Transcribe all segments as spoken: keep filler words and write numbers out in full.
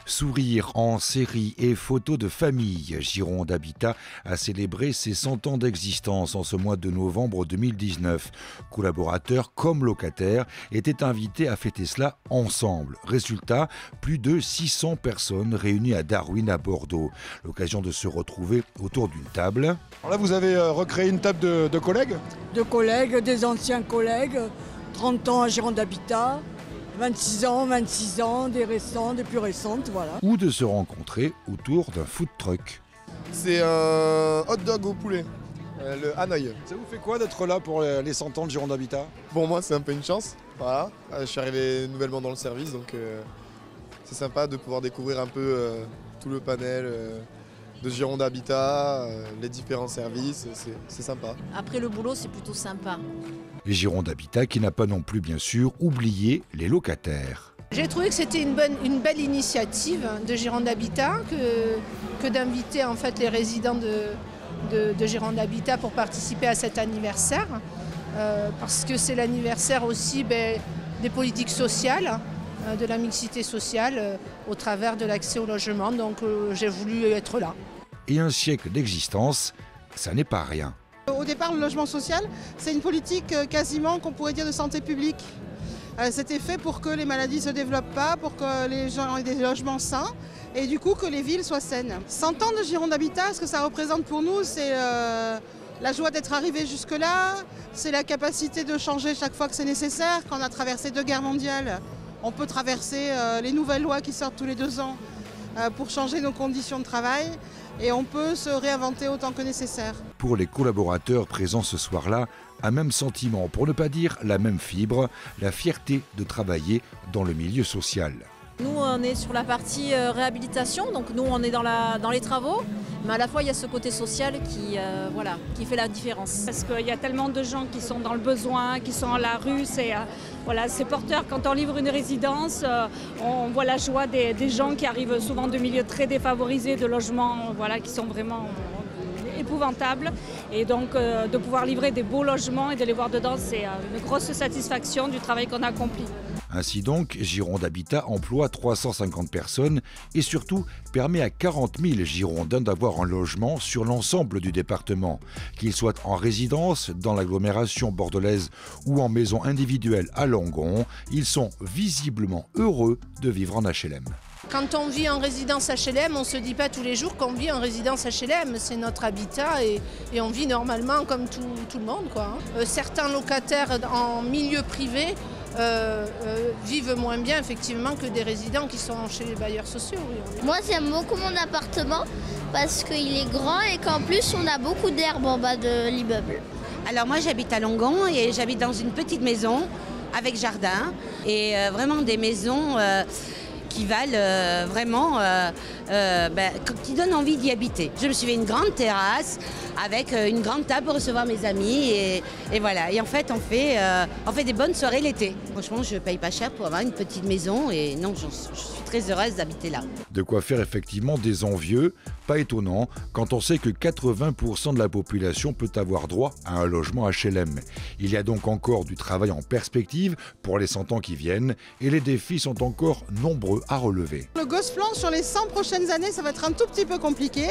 Sourires en série et photos de famille, Gironde Habitat a célébré ses cent ans d'existence en ce mois de novembre deux mille dix-neuf. Collaborateurs comme locataires étaient invités à fêter cela ensemble. Résultat, plus de six cents personnes réunies à Darwin à Bordeaux. L'occasion de se retrouver autour d'une table. Alors là, vous avez recréé une table de, de collègues ? De collègues, des anciens collègues, trente ans à Gironde Habitat. vingt-six ans, vingt-six ans, des récents, des plus récentes, voilà. Ou de se rencontrer autour d'un food truck. C'est un hot dog au poulet, le Hanoï. Ça vous fait quoi d'être là pour les cent ans de Gironde Habitat ? Pour moi, c'est un peu une chance. Voilà. Je suis arrivé nouvellement dans le service, donc euh, c'est sympa de pouvoir découvrir un peu euh, tout le panel euh, de Gironde Habitat, euh, les différents services, c'est sympa. Après le boulot, c'est plutôt sympa. Et Gironde Habitat qui n'a pas non plus, bien sûr, oublié les locataires. J'ai trouvé que c'était une, bonne, une belle initiative de Gironde Habitat que, que d'inviter en fait les résidents de, de, de Gironde Habitat pour participer à cet anniversaire. Euh, parce que c'est l'anniversaire aussi ben, des politiques sociales, euh, de la mixité sociale euh, au travers de l'accès au logement. Donc euh, j'ai voulu être là. Et un siècle d'existence, ça n'est pas rien. Au départ, le logement social, c'est une politique quasiment qu'on pourrait dire de santé publique. C'était fait pour que les maladies ne se développent pas, pour que les gens aient des logements sains et du coup que les villes soient saines. cent ans de Gironde Habitat, ce que ça représente pour nous, c'est euh, la joie d'être arrivé jusque-là, c'est la capacité de changer chaque fois que c'est nécessaire. Quand on a traversé deux guerres mondiales, on peut traverser euh, les nouvelles lois qui sortent tous les deux ans euh, pour changer nos conditions de travail. Et on peut se réinventer autant que nécessaire. Pour les collaborateurs présents ce soir-là, un même sentiment, pour ne pas dire la même fibre, la fierté de travailler dans le milieu social. Nous, on est sur la partie euh, réhabilitation, donc nous, on est dans, la, dans les travaux, mais à la fois, il y a ce côté social qui, euh, voilà, qui fait la différence. Parce qu'il y a tellement de gens qui sont dans le besoin, qui sont à la rue, c'est euh, voilà, porteur. Quand on livre une résidence, euh, on voit la joie des, des gens qui arrivent souvent de milieux très défavorisés, de logements voilà, qui sont vraiment épouvantables. Et donc, euh, de pouvoir livrer des beaux logements et de les voir dedans, c'est euh, une grosse satisfaction du travail qu'on a accompli. Ainsi donc, Gironde Habitat emploie trois cent cinquante personnes et surtout permet à quarante mille Girondins d'avoir un logement sur l'ensemble du département. Qu'ils soient en résidence dans l'agglomération bordelaise ou en maison individuelle à Langon, ils sont visiblement heureux de vivre en H L M. Quand on vit en résidence H L M, on ne se dit pas tous les jours qu'on vit en résidence H L M. C'est notre habitat et, et on vit normalement comme tout, tout le monde, quoi. Euh, certains locataires en milieu privé Euh, euh, vivent moins bien effectivement que des résidents qui sont chez les bailleurs sociaux. Oui. Moi j'aime beaucoup mon appartement parce qu'il est grand et qu'en plus on a beaucoup d'herbe en bas de l'immeuble. Alors moi j'habite à Langon et j'habite dans une petite maison avec jardin et euh, vraiment des maisons euh, qui valent euh, vraiment, euh, euh, ben, qui donnent envie d'y habiter. Je me suis fait une grande terrasse avec euh, une grande table pour recevoir mes amis et, et voilà. Et en fait, on fait, euh, on fait des bonnes soirées l'été. Franchement, je ne paye pas cher pour avoir une petite maison et non, je, je suis très heureuse d'habiter là. De quoi faire effectivement des envieux, pas étonnant quand on sait que quatre-vingts pour cent de la population peut avoir droit à un logement H L M. Il y a donc encore du travail en perspective pour les cent ans qui viennent et les défis sont encore nombreux à relever. Le Gosplan sur les cent prochaines années, ça va être un tout petit peu compliqué.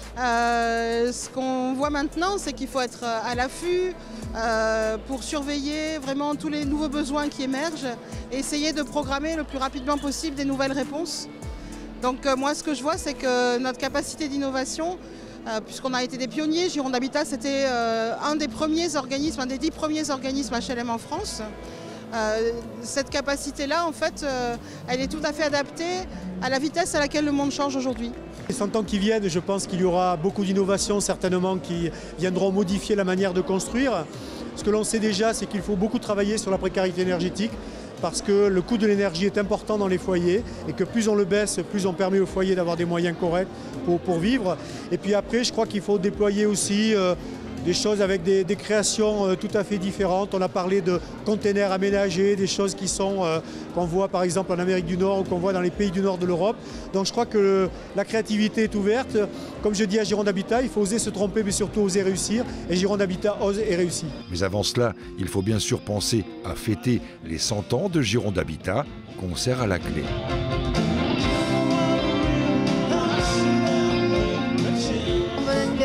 Euh, ce qu'on voit maintenant, c'est qu'il faut être à l'affût euh, pour surveiller vraiment tous les nouveaux besoins qui émergent et essayer de programmer le plus rapidement possible des nouvelles réponses. Donc euh, moi, ce que je vois, c'est que notre capacité d'innovation, euh, puisqu'on a été des pionniers, Gironde Habitat, c'était euh, un des premiers organismes, un des dix premiers organismes H L M en France. Euh, cette capacité-là, en fait, euh, elle est tout à fait adaptée à la vitesse à laquelle le monde change aujourd'hui. Les cent ans qui viennent, je pense qu'il y aura beaucoup d'innovations certainement qui viendront modifier la manière de construire. Ce que l'on sait déjà, c'est qu'il faut beaucoup travailler sur la précarité énergétique parce que le coût de l'énergie est important dans les foyers et que plus on le baisse, plus on permet aux foyers d'avoir des moyens corrects pour, pour vivre. Et puis après, je crois qu'il faut déployer aussi euh, des choses avec des, des créations euh, tout à fait différentes. On a parlé de containers aménagés, des choses qui sont euh, qu'on voit par exemple en Amérique du Nord ou qu'on voit dans les pays du nord de l'Europe. Donc je crois que le, la créativité est ouverte. Comme je dis à Gironde Habitat, il faut oser se tromper mais surtout oser réussir. Et Gironde Habitat ose et réussit. Mais avant cela, il faut bien sûr penser à fêter les cent ans de Gironde Habitat. Concert à la clé.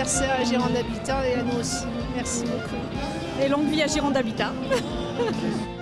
anniversaire à Gironde Habitat et à nous aussi. Merci beaucoup. Et longue vie à Gironde Habitat.